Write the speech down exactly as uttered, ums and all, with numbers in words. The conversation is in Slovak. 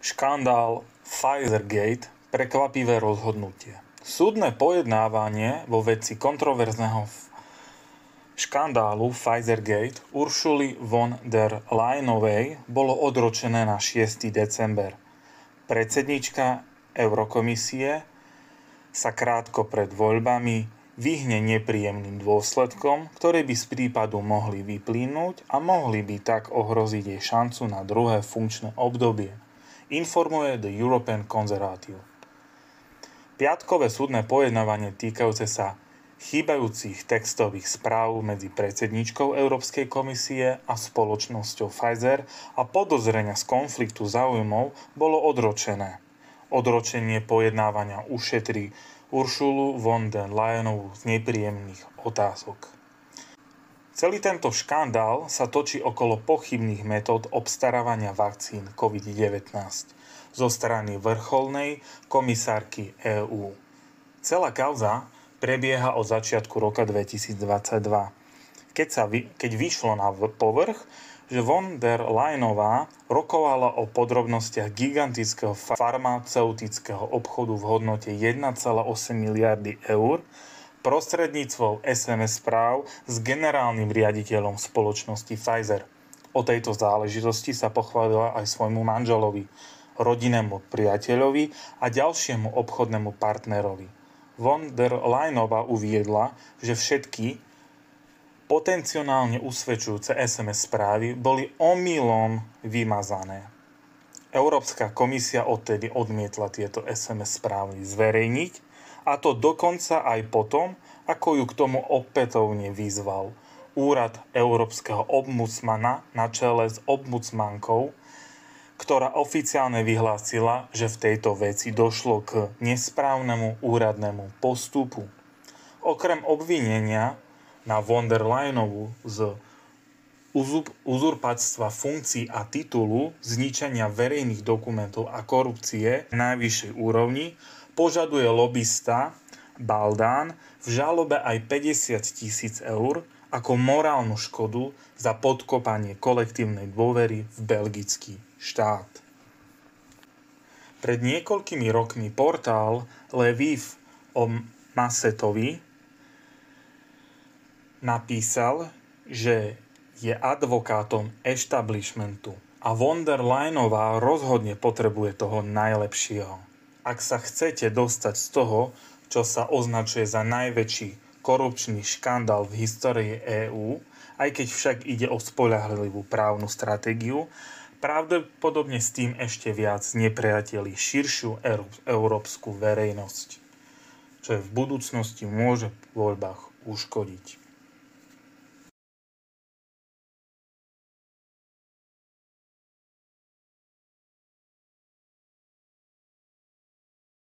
Škandál Pfizergate, prekvapivé rozhodnutie. Súdne pojednávanie vo veci kontroverzného škandálu Pfizergate Ursuly von der Leyenovej bolo odročené na šiesteho december. Predsedníčka Eurokomisie sa krátko pred voľbami vyhne nepríjemným dôsledkom, ktoré by z prípadu mohli vyplynúť a mohli by tak ohroziť jej šancu na druhé funkčné obdobie, informuje The European Conservative. Piatkové súdne pojednávanie týkajúce sa chýbajúcich textových správ medzi predsedníčkou Európskej komisie a spoločnosťou Pfizer a podozrenia z konfliktu záujmov bolo odročené. Odročenie pojednávania ušetrí Ursulu von der Leyenovú z nepríjemných otázok. Celý tento škandál sa točí okolo pochybných metód obstarávania vakcín covid devätnásť zo strany vrcholnej komisárky EÚ. Celá kauza prebieha od začiatku roka dvetisícdvadsaťdva, keď, sa vy, keď vyšlo na povrch, že von der Leyenová rokovala o podrobnostiach gigantického farmaceutického obchodu v hodnote jeden celá osem miliardy eur prostredníctvom es em es správ s generálnym riaditeľom spoločnosti Pfizer. O tejto záležitosti sa pochválila aj svojmu manželovi, rodinnému priateľovi a ďalšiemu obchodnému partnerovi. Von der Leyenová uviedla, že všetky potenciálne usvedčujúce es em es správy boli omylom vymazané. Európska komisia odtedy odmietla tieto es em es správy zverejniť, a to dokonca aj potom, ako ju k tomu opätovne vyzval Úrad Európskeho ombudsmana na čele s ombudsmankou, ktorá oficiálne vyhlásila, že v tejto veci došlo k nesprávnemu úradnému postupu. Okrem obvinenia na von der Leyenovú z uzurpáctva funkcií a titulu, zničenia verejných dokumentov a korupcie na najvyššej úrovni, požaduje lobista Baldán v žalobe aj päťdesiat tisíc eur ako morálnu škodu za podkopanie kolektívnej dôvery v belgický štát. Pred niekoľkými rokmi portál Lviv o Masetovi napísal, že je advokátom establishmentu a von der Leyenová rozhodne potrebuje toho najlepšieho. Ak sa chcete dostať z toho, čo sa označuje za najväčší korupčný škandál v histórii EÚ, aj keď však ide o spoľahlivú právnu stratégiu, pravdepodobne s tým ešte viac nepriateli širšiu európsku verejnosť, čo je v budúcnosti môže v voľbách uškodiť.